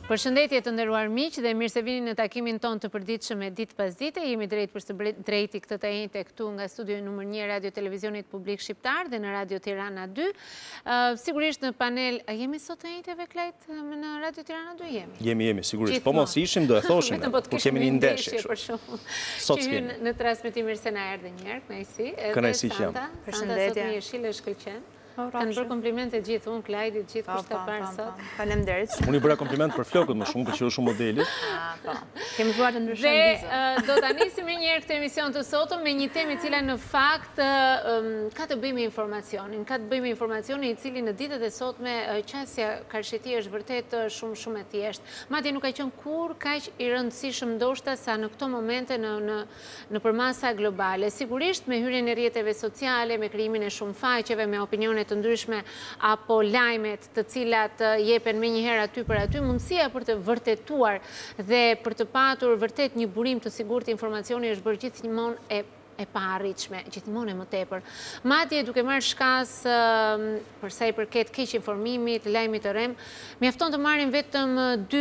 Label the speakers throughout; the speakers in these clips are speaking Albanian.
Speaker 1: Përshëndetje të nderuar miq dhe mirë se vini në takimin ton të përditshëm me ditë pas dite. Jemi drejt për së drejti këtë të njëjtë këtu nga studio numër 1 Radio Televizionit Publik Shqiptar dhe në Radio Tirana 2. Sigurisht në panel, a jemi sot të njëjtëve Klejt në Radio Tirana 2 jemi?
Speaker 2: Jemi, sigurisht. Po mos ishim do e thoshim, por kemi një ndeshje
Speaker 1: për shumë.
Speaker 2: Sot
Speaker 1: që hyn në transmetim mirë se na erdhe një herë, kënaqësi.
Speaker 2: Kënaqësi që jam.
Speaker 1: Përshëndetje. Sot jeshile shkëlqen. Kanë bërë komplimente gjithë unë, Klajdi, gjithë kush të parë sot.
Speaker 3: Faleminderit.
Speaker 2: Unë i bëra kompliment për flokët më shumë, për që shumë modelit.
Speaker 3: Kemi zuar të ndryshojmë vizë.
Speaker 1: Dhe do të nisim një herë këtë emision të sotëm me një temë cila në fakt ka të bëjë me informacionin. Ka të bëjë me informacionin i cili në ditët e sotme qasja karsheti është vërtet shumë e thjeshtë. Madje nuk ka qenë kur kaq i rëndësishëm ndoshta sa në këto momente në përmasa globale. Sigurisht me hyrjen e rrjeteve sociale, me krijimin e shumë faqeve, me opinione të ndryshme apo lajmet të cilat jepen me njëherë aty për aty, mundësia për të vërtetuar dhe për të patur vërtet një burim të sigurt informacioni është bërë gjithmonë e paarritshme, gjithmonë e më tepër. Madje duke marrë shkas për sa i përket keq informimit, lajmit të rrem, mjafton të marrim vetëm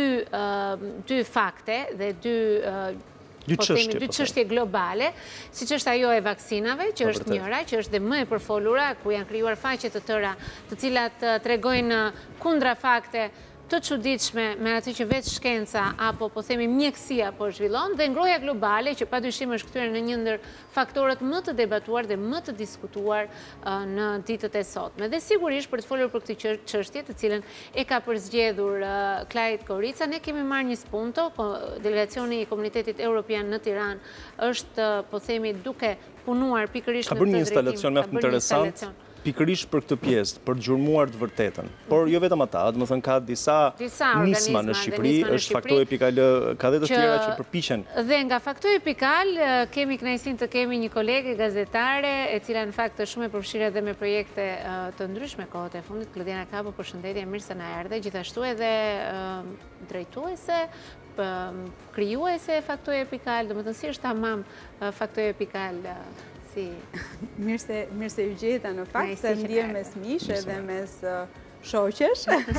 Speaker 1: dy fakte dhe dy çështje globale, siç është ajo e vaksinave, që është njëra, që është dhe më e përfolura, ku janë krijuar faqe të tëra, të cilat tregojnë kundra fakte të çuditshme me atë që vetë shkenca apo po themi mjekësia po zhvillon, dhe ngrohja globale që padyshim është kthyer në një ndër faktorët më të debatuar dhe më të diskutuar në ditët e sotme. Dhe sigurisht për të folur për këtë çështje, të cilën e ka përzgjedhur Klajt Korica, ne kemi marrë një spunto, delegacioni i Komunitetit Evropian në Tiranë është po themi duke punuar pikërisht në
Speaker 2: këtë drejtim. Ka bërë një instalacion mjaft interesant. Pikërisht për këtë pjesë, për të gjurmuar të vërtetën. Por jo vetëm ata, do të thënë ka disa nisma në Shqipëri, është Faktoj Epikal, ka dhe të tjera që përpiqen.
Speaker 1: Dhe nga Faktoj Epikal kemi kënaqësinë të kemi një kolege gazetare, e cila në fakt është shumë e përfshirë edhe me projekte të ndryshme kohët e fundit. Klodiana Kapo, përshëndetje, mirë se na erdhe, gjithashtu edhe drejtuese, krijuese e Faktoj Epikal, domethënë si është tamam Faktoj Epikal.
Speaker 3: Mirë se ju gjeta në fakt, se ndjem mes mishë dhe mes shoqesh.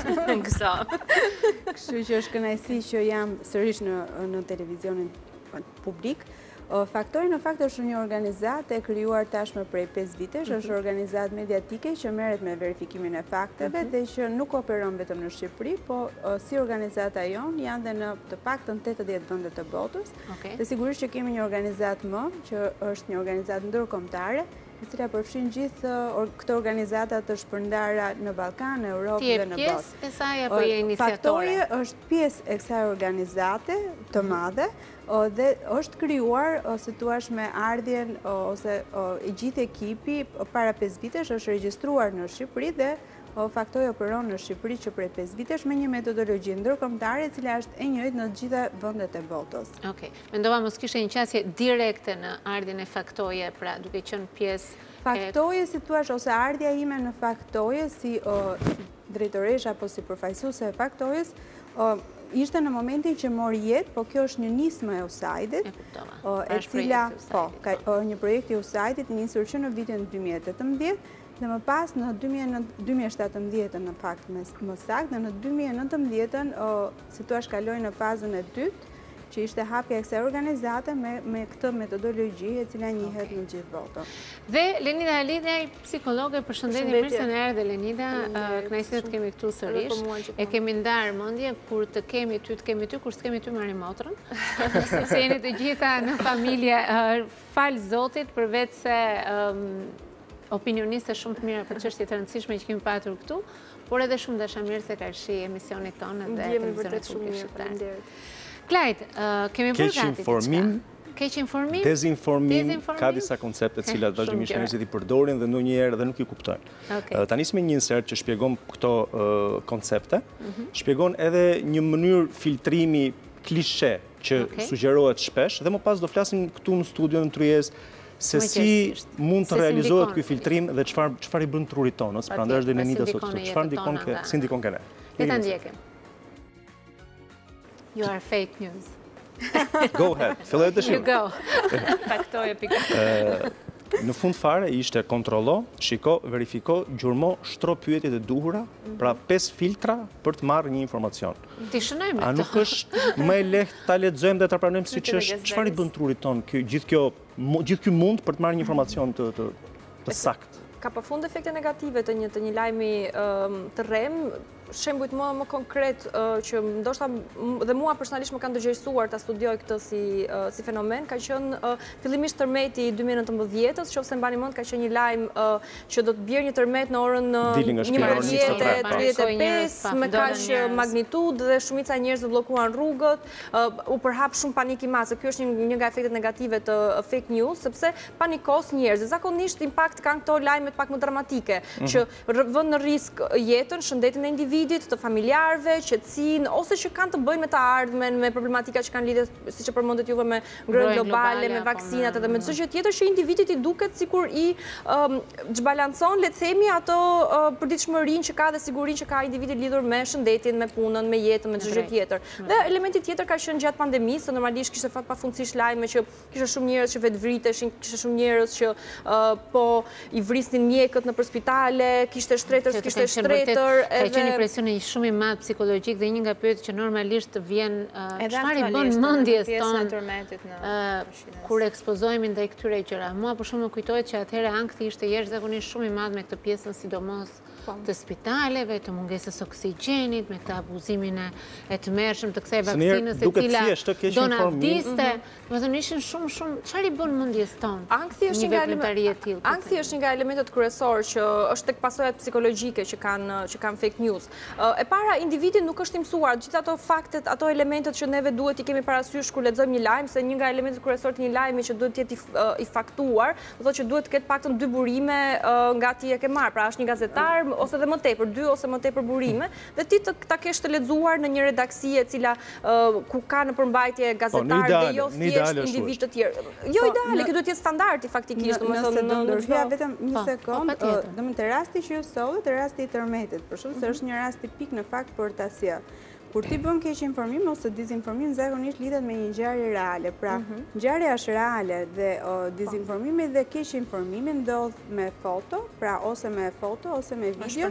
Speaker 3: Kështu që është kënaqësi që jam sërish në televizionin publik. Faktoj në fakt është një organizatë e krijuar tashmë prej 5 vitesh, është organizatë mediatike që merret me verifikimin e fakteve dhe që nuk operon vetëm në Shqipëri, po si organizata jonë janë dhe në të paktën 80 vende të botës. Dhe sigurisht që kemi një organizatë më, që është një organizatë ndërkombëtare, e cila përfshin gjithë këto organizata të shpërndara në Ballkan, në Europë dhe në botë.
Speaker 1: Ti je pjesë e saj apo je iniciatore?
Speaker 3: Faktoje është pjesë e kësaj organizate të madhe dhe është krijuar, si thua, me ardhjen ose i gjithë ekipi para 5 vitesh është regjistruar në Shqipëri dhe Faktoj operon në Shqipëri që prej 5 vitesh me një metodologji ndërkombëtare e cila është e njëjtë në të gjitha vendet e botës.
Speaker 1: Okej. Mendova mos kishte një qasje direkte në ardhjen e Faktoje, pra duke qenë pjesë
Speaker 3: Faktoje, si thua, ose ardhja ime në Faktoje si drejtoresha apo si përfaqësuese e Faktojes, ishte në momentin që mori jetë, po kjo është një nismë e USAID-it, e cila, një projekt i USAID-it nisur që në vitin 2018, dhe më pas në 2017 në fakt më saktë, dhe në 2019 si thua shkaloi në fazën e dytë, që ishte hapja e kësaj organizate me këtë metodologji e cila njihet në gjithë botën.
Speaker 1: Dhe Lenida Alidja, psikologe, përshëndetje, mirë se na erdhe Lenida, kënaqësi të kemi këtu sërish. E kemi ndarë mendje kur të kemi ty, kur të kemi ty marrim motrën. Sepse jeni të gjitha në familje, fal Zotit, përveç se opinioniste shumë të mira për çështje të rëndësishme që kemi patur këtu, por edhe shumë dashamirëse ka shi emisionit tonë dhe televizionit publik shqiptar. Klajt, kemi bërë gati diçka. Keq informim?
Speaker 2: Dezinformim, ka disa koncepte të cilat vazhdimisht njerëzit i përdorin dhe ndonjëherë dhe nuk i kuptojnë. Ta nisim me një insert që shpjegon këto koncepte, shpjegon edhe një mënyrë filtrimi klishe që sugjerohet shpesh dhe më pas do flasim këtu në studion në Tryezë se si mund të realizohet ky filtrim dhe çfarë i bën trurit tonë, ose prandaj është dhe Lenida sot këtu. Çfarë ndikon si ndikon ke ne?
Speaker 1: Le ta ndjekim. You are fake news.
Speaker 2: Go ahead. Filloj të
Speaker 1: You go. Faktoj Epikal.
Speaker 2: Në fund fare ishte kontrollo, shiko, verifiko, gjurmo, shtro pyetjet e duhura, pra 5 filtra për të marrë një informacion.
Speaker 1: Ti shënojmë
Speaker 2: A nuk është më e lehtë ta lexojmë dhe ta pranojmë siç është? Çfarë i bën trurit ton gjithë ky mund për të marrë një informacion të saktë?
Speaker 4: Ka përfund efekte negative të një lajmi të rrem. Shembujt më konkret që ndoshta dhe mua personalisht më kanë dëgjësuar ta studioj këtë si fenomen, ka qenë fillimisht tërmeti i 2019-s, nëse mbani mend, ka qenë një lajm që do të bjerë një tërmet në orën 11:35 me kaq magnitudë dhe shumica e njerëzve bllokuan rrugët, u përhap shumë panik i madh. Ky është një nga efektet negative të fake news, sepse panikos njerëzit. Zakonisht impakt kanë këto lajmet pak më dramatike, që vënë në risk jetën, shëndetin e individit, të familjarëve, qetësinë, ose që kanë të bëjnë me të ardhmen, me problematika që kanë lidhje, siç e përmendet juve, me ngrënë globale, me vaksinat edhe me çdo gjë tjetër që individit i duket sikur i zhbalancon, le të themi, ato përditshmërinë që ka dhe sigurinë që ka individi lidhur me shëndetin, me punën, me jetën, me çdo gjë tjetër. Dhe elementi tjetër ka qenë gjatë pandemisë, normalisht kishte pafundësisht lajme që kishte shumë njerëz që vetvriteshin, kishte shumë njerëz që po i vrisnin mjekët nëpër spitale, kishte shtretër, kishte shtretër,
Speaker 1: edhe presioni shumë i madh psikologjik dhe një nga pyetjet që normalisht vjen çfarë i bën mendjes tonë kur ekspozohemi ndaj këtyre gjëra. Mua për shkak më kujtohet që atëherë ankthi ishte jashtëzakonisht shumë i madh me këtë pjesën sidomos të spitaleve, të mungesës oksigjenit, me këtë abuzimin e tmerrshëm të kësaj vaksinës e cila donavdiste, do të thonë ishin shumë çfarë i bën mendjes tonë.
Speaker 4: Ankthi është një nga elementet kryesorë që është tek pasojat psikologjike që kanë fake news. E para, individi nuk është i mësuar, gjithë ato faktet, ato elementet që neve duhet i kemi parasysh kur lexojmë një lajm, se një nga elementet kryesorë të një lajmi që duhet të jetë i faktuar, do thotë që duhet të ketë paktën 2 burime nga ti e ke marr, pra është një gazetar ose dhe më tepër, 2 ose më tepër burime, dhe ti ta kesh të lexuar në një redaksi e cila ku ka në përmbajtje gazetar dhe jo thjesht individ të tjerë. Jo ideale, kjo duhet të jetë standardi faktikisht,
Speaker 3: domethënë do ndërhyja vetëm një sekond, domethënë te rasti që ju sollet, te rasti i tërmetit, për shkak se është një rast tipik në fakt për ta sjell. Kur ti bën keq informim ose dizinformim, zakonisht lidhet me një ngjarje reale. Pra, ngjarja është reale dhe dizinformimi dhe keq informimi ndodh me foto, pra ose me video,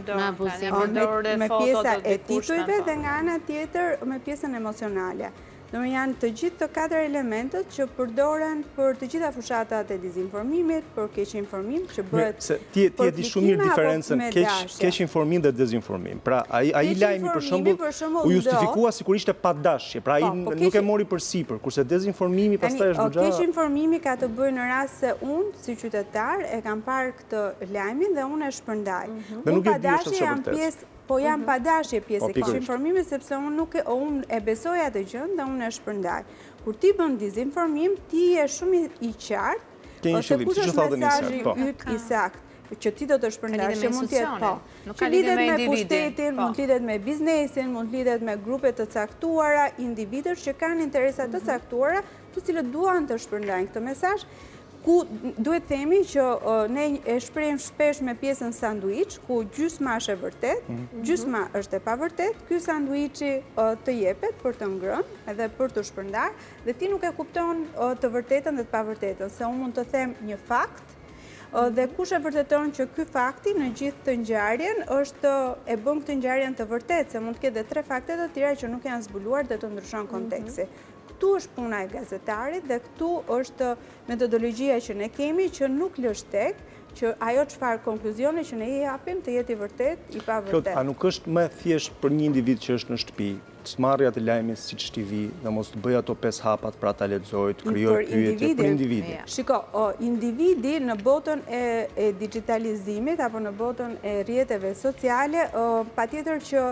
Speaker 3: me pjesa e titujve dhe nga ana tjetër me pjesën emocionale. Janë të gjithë të 4 elementet që përdoren për të gjitha fushatat e dizinformimit, për keq informim që bëhet.
Speaker 2: Ti e di shumë mirë diferencën keq informim dhe dezinformim. Pra, ai lajmi për shembull u justifikua sikur ishte pa dashje, pra ai nuk e mori përsipër, kurse dezinformimi pastaj është goxha.
Speaker 3: Keq informimi ka të bëjë në rast se unë si qytetar e kam parë këtë lajmin dhe unë e shpërndaj.
Speaker 2: Dhe nuk e di është e vërtetë.
Speaker 3: Po jam pa dashje pjesë e keq informimit sepse unë e besoj atë gjën dhe unë e shpërndaj. Kur ti bën dizinformim, ti je shumë i qartë ose kush është mesazhi yt i saktë që ti do të shpërndash, që mund të jetë po. Që lidhet me pushtetin, mund të lidhet me biznesin, mund të lidhet me grupe të caktuara, individësh që kanë interesa të caktuara, të cilët duan të shpërndajnë këtë mesazh. Ku duhet themi që ne e shprehim shpesh me pjesën sanduiç, ku gjysma është e vërtet, gjysma është e pavërtet, ky sanduiçi të jepet për të ngrënë edhe për të shpërndar, dhe ti nuk e kupton të vërtetën dhe të pavërtetën, se unë mund të them një fakt, dhe kush e vërteton që ky fakti në gjithë të ngjarjen e bën këtë ngjarjen të vërtetë, se mund të ketë edhe 3 fakte të tjera që nuk janë zbuluar dhe të ndryshon konteksti. Këtu është puna e gazetarit dhe këtu është metodologjia që ne kemi që nuk lësh tek që ajo çfarë konkluzione që ne i japim të jetë i vërtet, i pa vërtet.
Speaker 2: A nuk është më thjesht për një individ që është në shtëpi, të marrë atë lajmin siç t'i vi dhe mos të bëj ato 5 hapat pra ta lexojë, të krijojë pyetje për individin.
Speaker 3: Shiko, individi në botën e digitalizimit apo në botën e rrjeteve sociale, patjetër që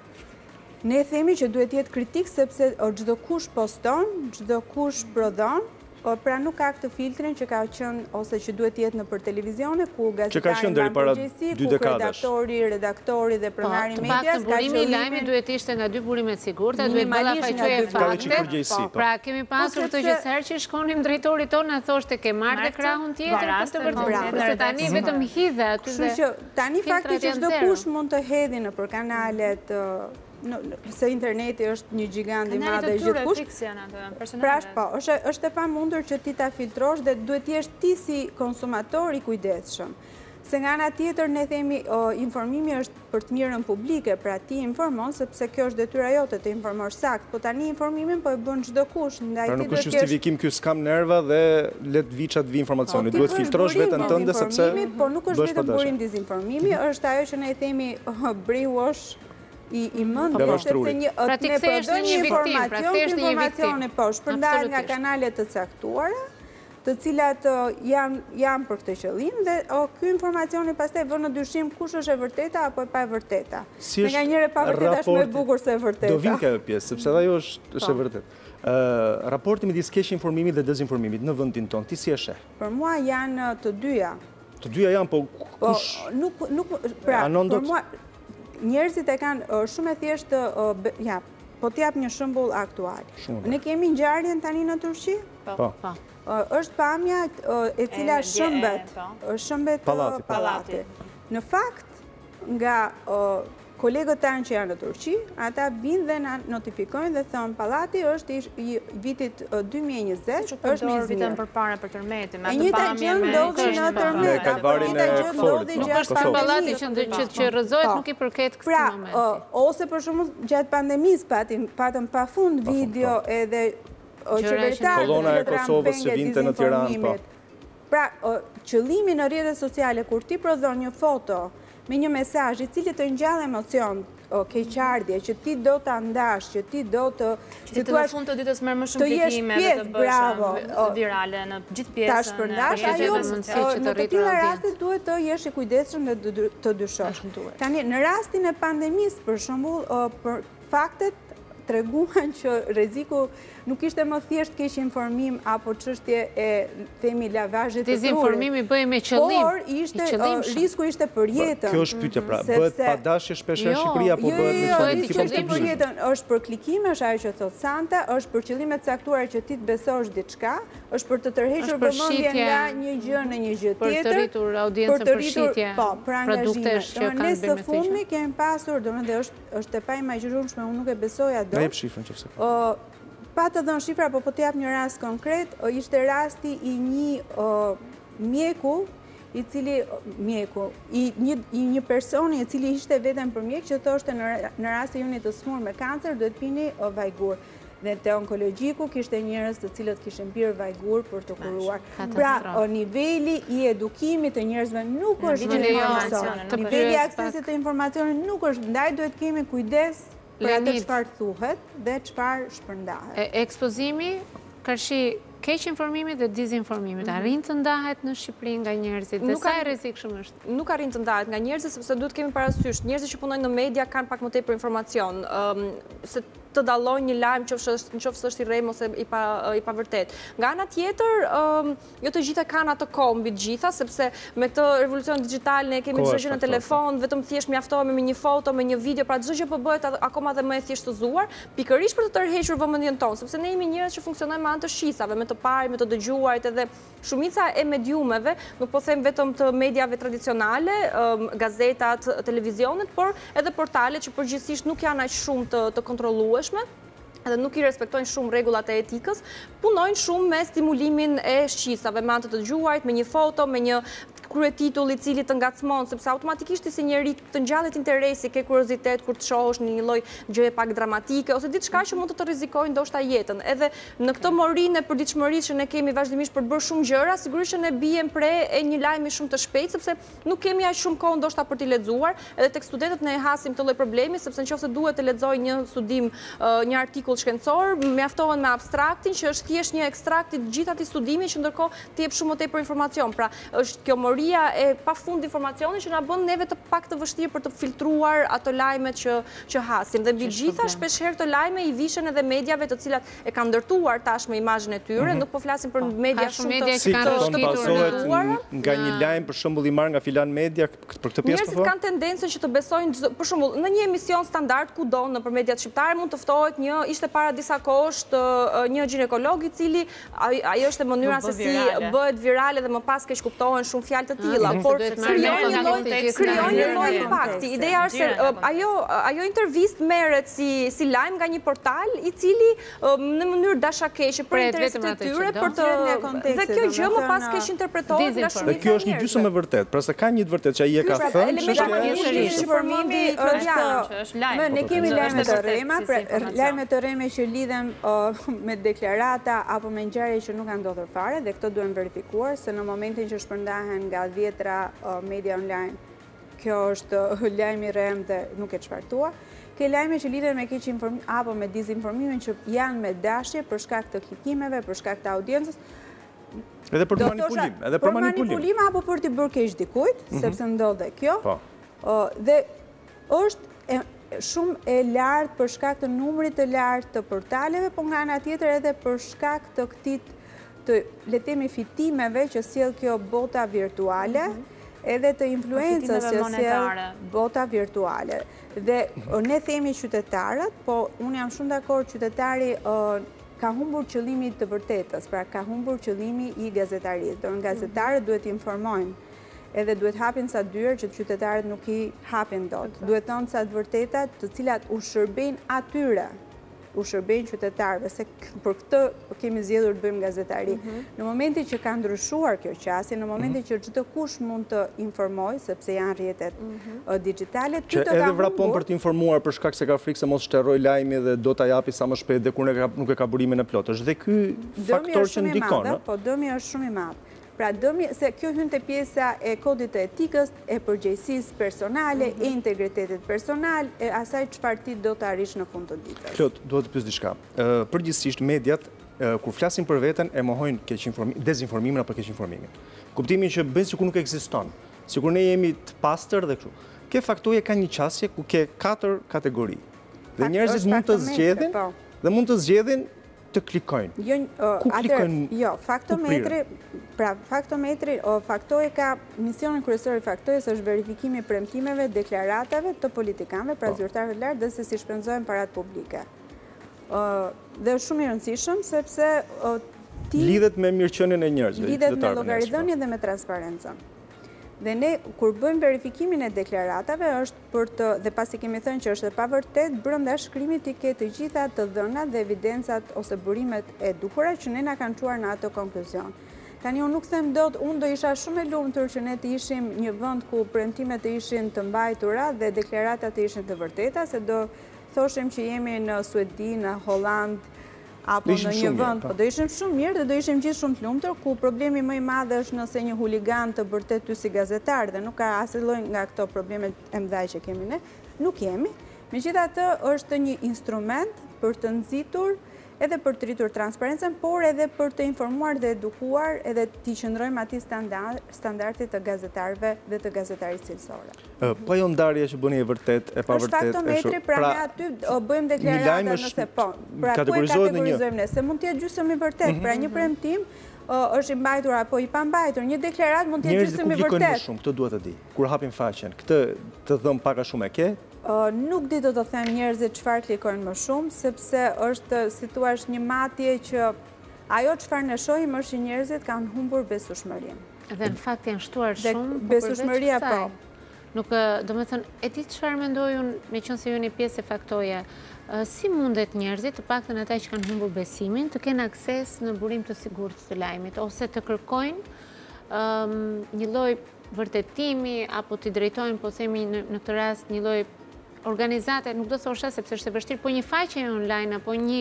Speaker 3: ne themi që duhet jetë kritik sepse çdo kush poston, çdo kush prodhon, pra nuk ka këtë filtrin që ka qenë ose që duhet jetë në për televizione, ku gazetari mban përgjegjësi, ku redaktori dhe pronari medias
Speaker 1: ka burimi i lajmit duhet ishte nga 2 burimet sigurta, duhet ballafaqoje fakte. Pra kemi pasur të gjithëherë që shkonim drejtorit tonë na thoshte ke marrë dhe krahun tjetër për të vërtetë. Se tani vetëm hidhe aty.
Speaker 3: Kështu që tani fakti që çdo kush mund të hedhë nëpër kanalet se interneti është një gjigant i madhe i gjithkush. Pra është e pamundur që ti ta filtrosh dhe duhet t'jesh ti si konsumator i kujdesshëm. Se nga ana tjetër ne themi informimi është për të mirën publike, pra ti informon sepse kjo është detyra jote të informosh sakt, po tani informimin po e bën çdo kush, ndaj ti do të kesh. Pra nuk është
Speaker 2: justifikim ky s'kam nerva dhe let viçat vi informacioni, duhet filtrosh veten tënde sepse
Speaker 3: po nuk është vetëm burim dezinformimi, është ajo që ne themi brainwash i mendjes sepse ne prodhojmë informacione po shpërndahet nga kanale të caktuara, të cilat janë për këtë qëllim dhe ky informacioni pastaj vën në dyshim kush është e vërteta apo e pa e vërteta. Nga njëre pa vërteta është më e bukur se e vërteta.
Speaker 2: Do vin kjo pjesë, sepse ajo është e vërtetë. Raporti midis keq informimit dhe dezinformimit në vendin tonë, ti si e sheh?
Speaker 3: Për mua janë të dyja.
Speaker 2: Të dyja janë, po kush?
Speaker 3: Pra, për mua njerëzit e kanë shumë e thjeshtë, po t'jap një shembull aktual. Ne kemi ngjarjen tani në Turqi?
Speaker 2: Po.
Speaker 3: Është pamja e cila shëmbet pallati. Në fakt, nga kolegët tanë që janë në Turqi, ata vinë dhe na notifikojnë dhe thonë pallati është i vitit 2020, është një
Speaker 4: vitën përpara për tërmetin,
Speaker 3: e njëjta gjë ndodhi në tërmet,
Speaker 1: nuk është pallati që rrëzohet, nuk i përket këtij momenti.
Speaker 3: Pra, ose për shembull gjatë pandemisë patëm pafund video edhe
Speaker 2: kolona e Kosovës që vinte në Tiranë, po.
Speaker 3: Pra, qëllimi në rrjetet sociale kur ti prodhon një foto me një mesazh i cili të ngjall emocion, keqardhje, që ti do ta ndash, që ti do të
Speaker 4: në fund të ditës merr më shumë klikime dhe të bësh virale në gjithë pjesën.
Speaker 3: Ta shpërndash ajo, në të tilla raste duhet të jesh i kujdesshëm dhe të dyshosh. Tani në rastin e pandemisë për shembull, për faktet treguan që rreziku nuk ishte më thjesht keq informim apo çështje e themi lavazhit të trurit.
Speaker 1: Dezinformimi bëhej me qëllim.
Speaker 3: Por risku ishte për jetën.
Speaker 2: Kjo është pyetja pra, bëhet pa dashje shpesh në Shqipëri apo bëhet me qëllim?
Speaker 3: Risku ishte për jetën, është për klikime, është ajo që thot Santa, është për qëllime të caktuara që ti të besosh diçka, është për të tërhequr vëmendjen nga një gjë në një gjë tjetër,
Speaker 1: për të rritur audiencën për shitje produktesh që kanë bërë me
Speaker 3: fundmi kemi pasur, domethënë është e paimagjinueshme, unë nuk e besoja dot.
Speaker 2: Ne jep shifrën nëse ka.
Speaker 3: Pa të dhënë shifra, po të jap një rast konkret, ishte rasti i një mjeku, një personi i cili ishte vetëm për mjek që thoshte në rast se jeni të smur me kancer, duhet pini vajgur. Dhe te onkologjiku kishte njerëz të cilët kishin pirë vajgur për të kuruar. Pra, niveli i edukimit të njerëzve nuk është një informacion. Niveli i aksesit të informacionit nuk është, ndaj duhet kemi kujdes për atë çfarë thuhet dhe çfarë shpërndahet.
Speaker 1: Ekspozimi kërshi keq informimit dhe dezinformimit, arrin të ndahet në Shqipëri nga njerëzit dhe sa e rrezikshëm është?
Speaker 4: Nuk arrin të ndahet nga njerëzit sepse duhet kemi parasysh, njerëzit që punojnë në media kanë pak më tepër informacion, se të dallojnë një lajm qoftë është i rrem ose i pa vërtet. Nga ana tjetër, jo të gjitha kanë atë kohë mbi të gjitha, sepse me këtë revolucion digital ne kemi çdo gjë në telefon, vetëm thjesht mjaftohemi me një foto, me një video, pra çdo gjë po bëhet akoma dhe më e thjeshtëzuar, pikërisht për të tërhequr vëmendjen tonë, sepse ne jemi njerëz që funksionojmë me anë të shisave, me të parë, me të dëgjuarit, edhe shumica e mediumeve, nuk po them vetëm të mediave tradicionale, gazetat, televizionet, por edhe portalet që përgjithsisht nuk janë aq shumë të kontrollueshme, edhe nuk i respektojnë shumë rregullat e etikës, punojnë shumë me stimulimin e shqisave, me anë të dëgjuarit, me një foto, me një kryetitull i cili të ngacmon, sepse automatikisht si njeri të ngjallet interesi, ke kuriozitet kur të shohësh në një lloj gjëje pak dramatike ose diçka që mund të rrezikojë ndoshta jetën. Edhe në këtë morinë e përditshmërisë që ne kemi vazhdimisht për të bërë shumë gjëra, sigurisht që ne bijem pre e një lajmi shumë të shpejtë, sepse nuk kemi aq shumë kohë ndoshta për t'i lexuar, edhe tek studentët ne hasim këtë lloj problemi, sepse nëse duhet të lexojë një studim, një artikull shkencor, mjaftohen me abstraktin që është thjesht një ekstrakt i gjithë atij studimi që ndërkohë të jep shumë më tepër informacion. Pra, është kjo e pafund informacioni që na bën neve të pak të vështirë për të filtruar ato lajme që hasim. Dhe mbi gjitha shpeshherë këto lajme i vishen edhe mediave të cilat e kanë ndërtuar tashmë imazhin e tyre, nuk po flasim për media shumë
Speaker 1: të
Speaker 2: ndërtuara. Nga një lajm për shembull i marr nga filan media për këtë pjesë po.
Speaker 4: Njerëzit kanë tendencën që të besojnë, për shembull, në një emision standard kudo nëpër mediat shqiptare mund të ftohet ishte para disa kohësh një ginekolog i cili ajo është mënyra se si bëhet virale dhe më pas keq kuptohen shumë fjalë të tilla, por krijon një lloj impakti. Ideja është se ajo intervistë merret si lajm nga një portal i cili në mënyrë dashakeshe për interesat e tyre, për të dhe kjo gjë më pas keq interpretohet nga shumica e
Speaker 2: kjo është një gjysmë e vërtet, pra se ka një të vërtet që ai e ka thënë,
Speaker 3: informimi është ne kemi lajme të rrema, lajme të rreme që lidhen me deklarata apo me ngjarje që nuk kanë ndodhur fare dhe këto duhen verifikuar se në momentin që shpërndahen nga 10 media online, kjo është lajmi rrem dhe nuk e çfartua. Ke lajme që lidhen me keq informim apo me dezinformimin që janë me dashje për shkak të klikimeve, për shkak të audiencës.
Speaker 2: Edhe për manipulim,
Speaker 3: për manipulim apo për t'i bërë keq dikujt, sepse ndodhe kjo. Dhe është shumë e lartë për shkak të numrit të lartë të portaleve, po nga ana tjetër edhe për shkak të këtij të le të themi fitimeve që sjell kjo bota virtuale, edhe të influencës që sjell bota virtuale. Dhe ne themi qytetarët, po unë jam shumë dakord, qytetari ka humbur qëllimi të vërtetës, pra ka humbur qëllimi i gazetarisë. Do gazetarët duhet të informojnë edhe duhet hapin sa dyrë që qytetarët nuk i hapin dot. Duhet thonë sa të vërtetat të cilat u shërbejnë atyre, u shërbejnë qytetarëve, se për këtë kemi zgjedhur të bëjmë gazetari. Në momentin që ka ndryshuar kjo qasje, në momentin që çdo kush mund të informojë, sepse janë rrjetet digjitale,
Speaker 2: që edhe vrapon për të informuar për shkak se ka frikë se mos shterroj lajmi dhe do ta japi sa më shpejt dhe kur nuk e ka burimin e plot. Është dhe ky faktor që ndikon,
Speaker 3: po dëmi është shumë i madh. Pra dëmi, se kjo hyn te pjesa e kodit të etikës, e përgjegjësisë personale, e integritetit personal, e asaj çfarë ti do të arrish në fund të ditës.
Speaker 2: Plot, duhet të pyes diçka. Përgjithsisht mediat kur flasin për veten e mohojnë dezinformimin apo keqinformimin. Kuptimin që bëjnë sikur nuk ekziston, sikur ne jemi të pastër dhe kështu. Kjo faktoje ka një qasje ku ke 4 kategori. Dhe njerëzit mund të zgjedhin dhe mund të zgjedhin të klikojnë. Ku klikojnë?
Speaker 3: Jo, faktometri, pra faktometri, faktoje ka misionin kryesor i faktojes është verifikimi i premtimeve, deklaratave të politikanëve, pra zyrtarëve të lartë dhe se si shpenzojnë parat publike. Dhe është shumë i rëndësishëm sepse
Speaker 2: lidhet me mirëqenien e njerëzve.
Speaker 3: Lidhet me llogaridhënien dhe me transparencën. Dhe ne, kur bëjmë verifikimin e deklaratave, është për të, dhe pasi kemi thënë që është e pavërtet, brenda shkrimit i ke të gjitha të dhënat dhe evidencat ose burimet e duhura që ne na kanë çuar në atë konkluzion. Tani unë nuk them dot, unë do isha shumë e lumtur që ne të ishim një vend ku premtimet të ishin të mbajtura dhe deklaratat të ishin të vërteta, se do thoshim që jemi në Suedi, në Holland, apo në një vend, po do ishim shumë mirë dhe do ishim gjithë shumë të lumtur, ku problemi më i madh është nëse një huligan të bërtet ty si gazetar dhe nuk ka asnjë lloj nga këto probleme e mëdha që kemi ne, nuk jemi. Megjithatë është një instrument për të nxitur edhe për të rritur transparencën, por edhe për të informuar dhe edukuar edhe t'i qëndrojmë atij standardit të gazetarëve dhe të gazetarisë cilësore.
Speaker 2: Po ajo ndarja që bëni e vërtet, e pavërtet,
Speaker 3: është faktometri, pra ne aty bëjmë deklarata nëse po. Pra ku e kategorizojmë ne, se mund të jetë gjysmë i vërtet, pra një premtim është i mbajtur apo i pambajtur, një deklaratë mund të jetë gjysmë i vërtet.
Speaker 2: Njerëzit ku klikojnë më shumë, këtë duhet të di. Kur hapin faqen, këtë të dhëm pak a shumë e ke?
Speaker 3: Nuk di të them njerëzit çfarë klikojnë më shumë, sepse është, si thua, një matje që ajo çfarë ne shohim është që njerëzit kanë humbur besueshmërinë.
Speaker 1: Dhe në fakt janë shtuar shumë,
Speaker 3: besueshmëria po.
Speaker 1: Nuk, domethënë, e di çfarë mendoj unë, meqense ju jeni pjesë e faktoje, si mundet njerëzit, të paktën ata që kanë humbur besimin, të kenë akses në burim të sigurt të lajmit, ose të kërkojnë një lloj vërtetimi apo të drejtojnë, po themi në këtë rast një lloj organizate, nuk do thosha sepse është e vështirë, po një faqe online apo një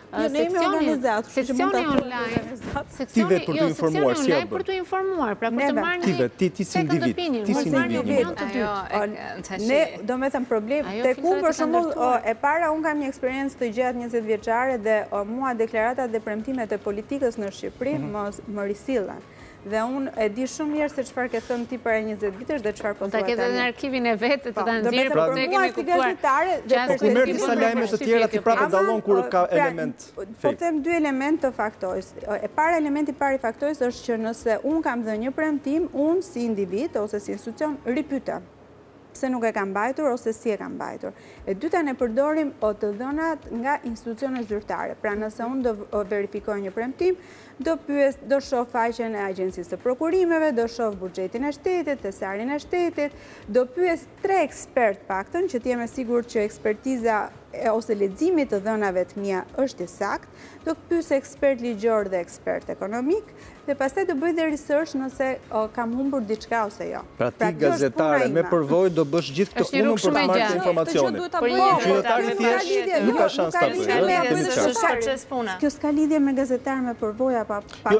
Speaker 1: seksioni online, seksioni online për të informuar, pra për të marrë
Speaker 2: një second opinion,
Speaker 3: Ne, do me thëmë problem, tek unë për shembull e para unë kam një eksperiencë të gjatë 20 vjeçare dhe mua deklaratat dhe premtimet e politikës në Shqipëri më risillen. Dhe unë e di shumë mirë se çfarë ke thënë ti para 20 vitesh dhe çfarë po thua tani.
Speaker 1: Ta ketë në arkivin e vetë të ta nxjerrë, por ne kemi kuptuar.
Speaker 2: Po merr disa lajme të tjera ti prapë dallon kur ka element fake.
Speaker 3: Po them dy element të faktojës. E para, elementi i parë i faktojës është që nëse unë kam dhënë një premtim, unë si individ ose si institucion ripytem. pse nuk e kam mbajtur ose si e kam mbajtur. E dyta, ne përdorim të dhënat nga institucionet zyrtare. Pra nëse unë do verifikoj një premtim, do shoh faqen e Agjencisë së Prokurimeve, do shoh buxhetin e shtetit, thesarin e shtetit, do pyes 3 ekspert paktën që t'jem e sigurt që ekspertiza ose leximi të dhënave të mia është i saktë, do pyes ekspert ligjor dhe ekspert ekonomik dhe pastaj do bëj dhe research nëse kam humbur diçka ose jo.
Speaker 2: Pra ti gazetare me përvojë do bësh gjithë këtë punën për të marrë informacionin. Qytetari thjesht nuk ka shans ta bëjë.
Speaker 3: Kjo s'ka lidhje me gazetar me përvojë apo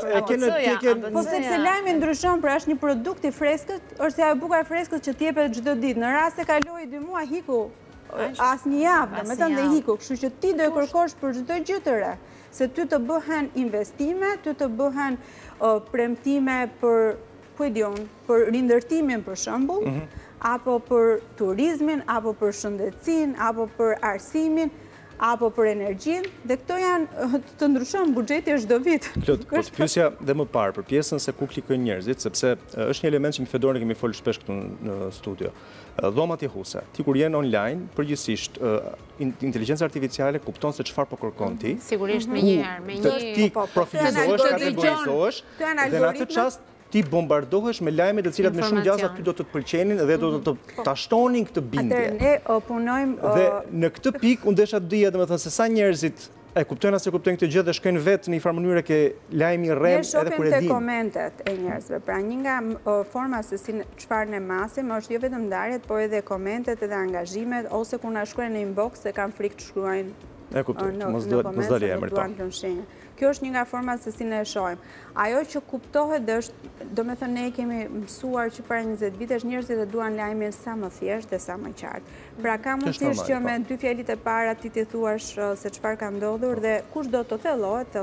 Speaker 3: po sepse lajmi ndryshon, pra është një produkt i freskët, është ajo buka e freskët që t'jepet çdo ditë. Në rast se kaloi 2 muaj hiku as një javë, domethënë dhe hiku, kështu që ti do e kërkosh për çdo gjë të re, se ty të bëhen investime, ty të bëhen premtime për, ku e diun, për rindërtimin për shembull, apo për turizmin, apo për shëndetësinë, apo për arsimin, apo për energjinë, dhe këto janë të ndryshon buxheti çdo vit.
Speaker 2: Klot, po të pyesja dhe më parë për pjesën se ku klikojnë njerëzit, sepse është një element që mi Fedori kemi folur shpesh këtu në studio. Dhomat i huse. Ti kur jenë online, përgjithsisht inteligjenca artificiale kupton se çfarë po kërkon ti.
Speaker 1: Sigurisht me një herë, me një
Speaker 2: ti profilizohesh, kategorizohesh, dhe në atë çast ti bombardohesh me lajme të cilat me shumë gjasa ty do të të pëlqenin dhe do të ta shtonin këtë bindje.
Speaker 3: Ne punojmë
Speaker 2: dhe në këtë pikë unë desha të dija domethënë se sa njerëzit e kuptojnë as e kuptojnë këtë gjë dhe shkojnë vetë në një farë mënyrë ke lajmi rrem edhe kur e din.
Speaker 3: Ne shohim te komentet e njerëzve. Pra një nga forma se si çfarë ne masim është jo vetëm ndarjet, por edhe komentet edhe angazhimet ose kur na shkruajnë në inbox se kanë frikë të shkruajnë.
Speaker 2: E kuptoj, mos dalë emri tonë.
Speaker 3: Kjo është një nga format se si ne e shohim. Ajo që kuptohet dhe është, domethënë ne kemi mësuar që para 20 vitesh njerëzit e duan lajmin sa më thjesht dhe sa më qartë. Pra ka mundësisht që me 2 fjalit e para ti t'i thuash se çfarë ka ndodhur dhe kush do të thellohet.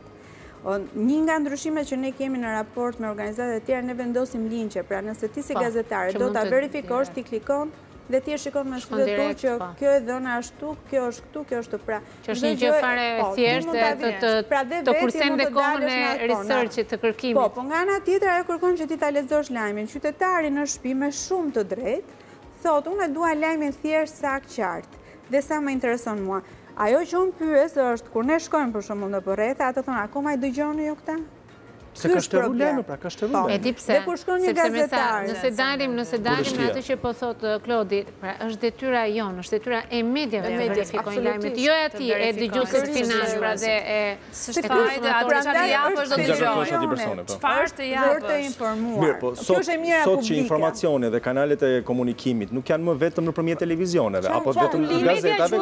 Speaker 3: Një nga ndryshimet që ne kemi në raport me organizatat e tjera, ne vendosim linqe. Pra nëse ti si gazetare do ta verifikosh, ti klikon dhe ti e shikon me sytë tu që kjo e dhëna ashtu, kjo është këtu, kjo është pra.
Speaker 1: Që është një gjë fare thjeshtë të kursen dhe kohën e researchit të kërkimit.
Speaker 3: Po nga ana tjetër ajo kërkon që ti ta lexosh lajmin. Qytetari në shtëpi me shumë të drejtë thotë unë dua lajmin thjesht, sakt, qartë. Dhe sa më intereson mua. Ajo që unë pyes është kur ne shkojmë për shembull në rrethë, ata thonë akoma i dëgjoni ju këta?
Speaker 2: Se ka shtërru lajme, pra ka shtërru lajme.
Speaker 1: E di pse, nëse dalim në atë që po thotë Klodi, pra është detyra jonë, është detyra e medjave e verifikojnë lajmet. Jo e ati, e dëgjuesit finash, pra dhe e...
Speaker 4: Së shpaj dhe atë që të japësh do të dëgjojnë. Çfarë të japësh?
Speaker 3: Të informuar.
Speaker 2: Mirë, po sot që informacione dhe kanalet e komunikimit nuk janë më vetëm nëpërmjet televizioneve, apo vetëm gazetave,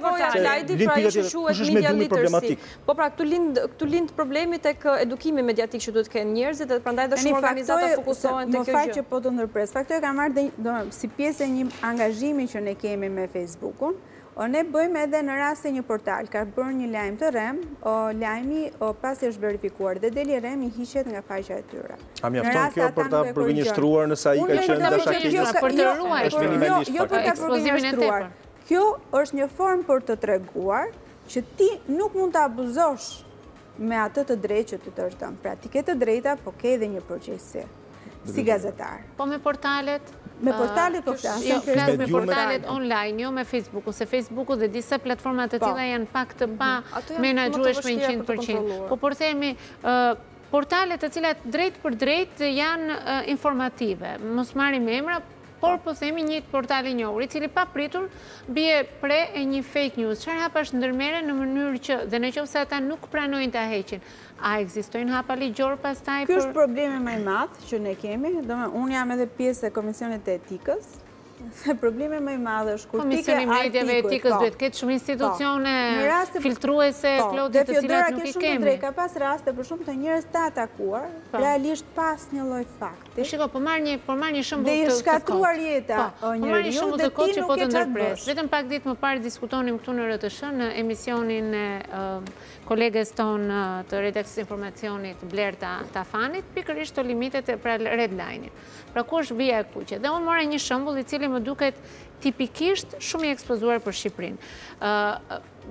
Speaker 2: kush është me dhumi problematik.
Speaker 4: Po pra, këtu lind problemi tek edukimi mediatik që duhet të kenë njerëzit dhe prandaj dhe shumë organizata fokusohen te kjo gjë.
Speaker 3: Më fal që po të ndërpres. Faktori ka marrë si pjesë e një angazhimi që ne kemi me Facebook-un. Ne bëjmë edhe në rast se një portal ka bërë një lajm të rrem, lajmi pasi është verifikuar dhe deli rrem i hiqet nga faqja e tyre.
Speaker 2: A mjafton kjo për ta përgënjeshtruar nëse ai ka qenë dashakisht
Speaker 1: për të ruajtur?
Speaker 2: Është minimalisht.
Speaker 3: Jo për ta përgënjeshtruar. Kjo është një formë për të treguar që ti nuk mund të abuzosh me atë të drejtë që të është dhënë. Pra ti ke të drejta, po ke edhe një përgjegjësi si gazetar.
Speaker 1: Po me portalet?
Speaker 3: Me portalet po flasim.
Speaker 1: Jo, flas me portalet online, jo me Facebooku, se Facebooku dhe disa platformat të tilla janë pak të pa menaxhueshme 100%. Po por themi portalet të cilat drejt për drejt janë informative. Mos marrim emra, por po themi një portal i njohur, i cili pa pritur bie pre e një fake news. Çfarë hapash ndërmere në mënyrë që dhe nëse ata nuk pranojnë ta heqin, a ekzistojnë hapa ligjor pastaj?
Speaker 3: Ky është problemi më i madh që ne kemi. Unë jam edhe pjesë e Komisionit të Etikës. Problemi më i madh është kur ti ke
Speaker 1: mediave etikës duhet ketë shumë institucione filtruese, Klodi, të cilat nuk i kemi.
Speaker 3: Ka pas raste për shumë të njerëz të atakuar, realisht pas një lloj fakti.
Speaker 1: Shiko, po marr një shembull
Speaker 3: të dhe i shkatruar jeta njeriu
Speaker 1: dhe ti nuk e ndërpres. Vetëm pak ditë më parë diskutonim këtu në RTS në emisionin e kolegës tonë të redaksisë informacionit Blerta Tafanit, pikërisht të limitet e pra redline-in. Pra ku është vija e kuqe. Dhe unë mora një shembull i cili më duket tipikisht shumë i ekspozuar për Shqipërinë.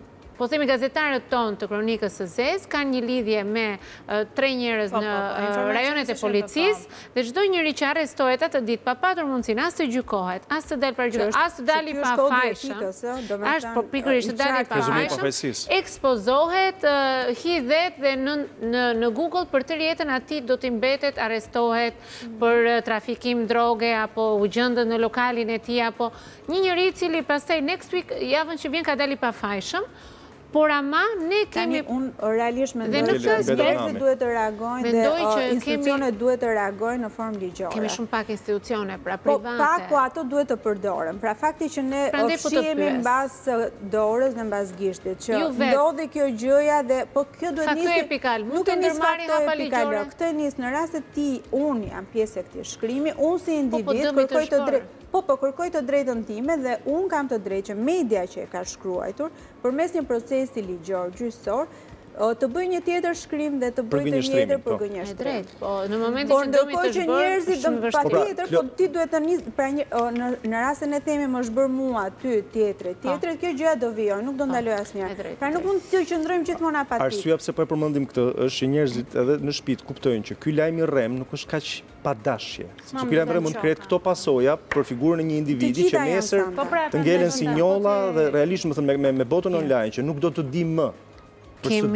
Speaker 1: po themi gazetarët tonë të kronikës së zezë, kanë një lidhje me 3 njerëz në rajonet e policisë, dhe çdo njëri që arrestohet atë ditë pa patur mundësinë as të gjykohet, as të dalë për gjykim, as të dali pa fajshëm, është po pikërisht të dali pa fajshëm, ekspozohet, hidhet dhe në Google për të jetën atij do t'i mbetet, arrestohet për trafikim droge apo u gjendën në lokalin e tij apo një njeri i cili pastaj next week javën që vjen ka dali pa fajshëm. Por ama ne kemi...
Speaker 3: Unë realisht mendoj që njerëzit duhet të reagojnë dhe institucionet duhet të reagojnë në formë ligjore.
Speaker 1: Kemi shumë pak institucione, pra private.
Speaker 3: Po pak, po ato duhet të përdoren. Pra fakti që ne ofshihemi mbas dorës dhe mbas gishtit, që ndodhi kjo gjëja dhe po kjo duhet
Speaker 1: nisë... Fakto epikal, mund të ndërmarrë hapa ligjore?
Speaker 3: Këtë nisë në rastet ti, unë jam pjesë e këtij shkrimi, unë si individ kërkoj të drejtë. Po kërkoj të drejtën time dhe unë kam të drejtë që media që e ka shkruajtur përmes një procesi ligjor gjyqësor të bëj një tjetër shkrim dhe të bëj të tjetër për gënjeshtrim.
Speaker 1: Po në momentin që domi të
Speaker 3: shbërë, patjetër, po ti duhet të nisë, pra në rastin e themi më shbër mua, ty, tjetrit, kjo gjëja do vijojë, nuk do ndaloj asnjëherë. Pra nuk mund të qëndrojmë gjithmonë apatit.
Speaker 2: Arsyeja pse po e përmendim këtë është që njerëzit edhe në shtëpi kuptojnë që ky lajm i rrem nuk është kaq pa dashje. Sepse ky lajm i rrem mund të ketë këto pasoja për figurën e një individi që nesër të ngelen si njolla dhe realisht më thënë me botën online që nuk do të di më.
Speaker 1: Kemi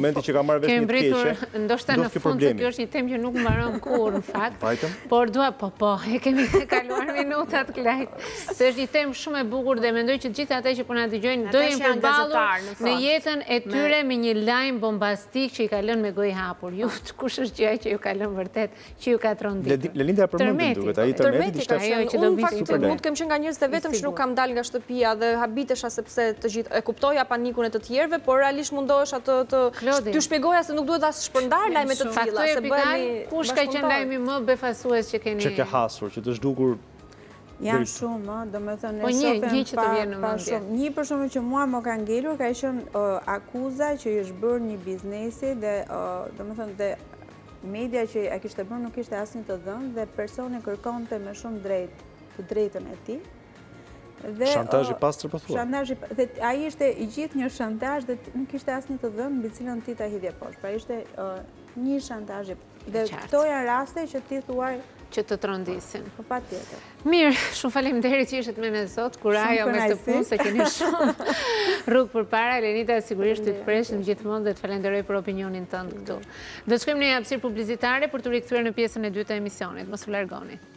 Speaker 2: britur,
Speaker 1: ndoshta në fund se kjo është një temë që nuk mbaron kurrë në fakt. Por dua e kemi kaluar minutat Klajt. Se është një temë shumë e bukur dhe mendoj që gjithë ata që po na dëgjojnë do jenë përballur në jetën e tyre me një lajm bombastik që i ka lënë me gojë hapur. Ju kush është gjëja që ju ka lënë vërtet, që ju ka tronditur?
Speaker 2: Lelinda përmendim duhet, ai tërmeti ishte
Speaker 4: ajo që do bëj super. Mund të kem qenë nga njerëzit e vetëm që nuk kam dalë nga shtëpia dhe habitesha sepse të gjithë e kuptoja panikun e të tjerëve, por realisht mundohesh të shpjegoja se nuk duhet as shpërndar lajme të tilla,
Speaker 1: se bëhemi kush ka qenë lajmi më befasues që keni.
Speaker 2: Që ke hasur, që të zhdukur.
Speaker 3: Janë shumë, domethënë
Speaker 1: ne shohim një që të vjen në mendje.
Speaker 3: Një për shembull që mua më ka ngelur ka qenë akuza që i është bërë një biznesi dhe domethënë dhe media që e kishte bërë nuk kishte asnjë të dhënë dhe personi kërkonte me shumë të drejtën e tij.
Speaker 2: Shantazh i pastër po thua.
Speaker 3: Ai ishte i gjithë një shantazh dhe nuk kishte asnjë të dhënë mbi cilën ti ta hidhje poshtë. Pra ishte një shantazh. Dhe këto janë raste që ti thuaj
Speaker 1: që të trondisin.
Speaker 3: Po patjetër.
Speaker 1: Mirë, shumë faleminderit që ishit me ne sot. Kurajo me këtë punë se keni shumë rrugë përpara. Elenita sigurisht të preshin gjithmonë dhe të falenderoj për opinionin tënd këtu. Do të shkojmë në hapësirë publicitare për të rikthyer në pjesën e dytë të emisionit. Mos u largoni.